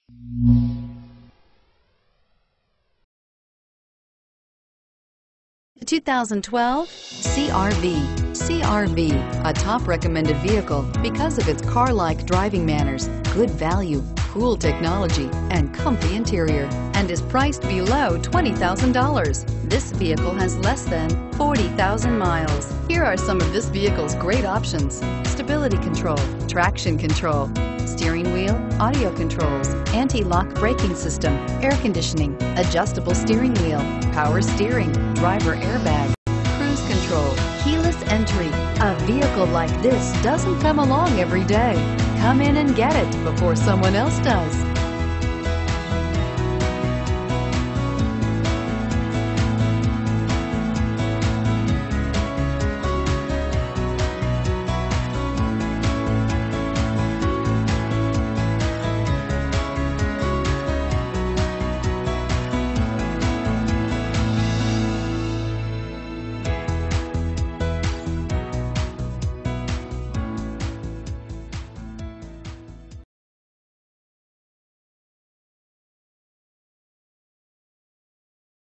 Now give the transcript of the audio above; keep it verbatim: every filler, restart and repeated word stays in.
two thousand twelve C R V. C R V, a top recommended vehicle because of its car-like driving manners, good value, cool technology, and comfy interior, and is priced below twenty thousand dollars. This vehicle has less than forty thousand miles. Here are some of this vehicle's great options: stability control, traction control, steering wheel audio controls, anti-lock braking system, air conditioning, adjustable steering wheel, power steering, driver airbag, cruise control, keyless entry. A vehicle like this doesn't come along every day. Come in and get it before someone else does.